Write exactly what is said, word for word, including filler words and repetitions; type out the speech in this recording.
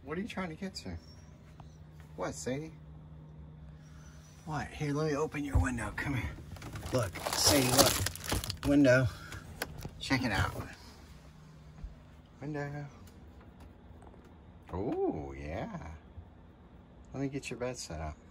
What are you trying to get to? What, Sadie? What? Here, let me open your window. Come here. Look, Sadie, look. Window. Check it out. Window. Oh, yeah. Let me get your bed set up.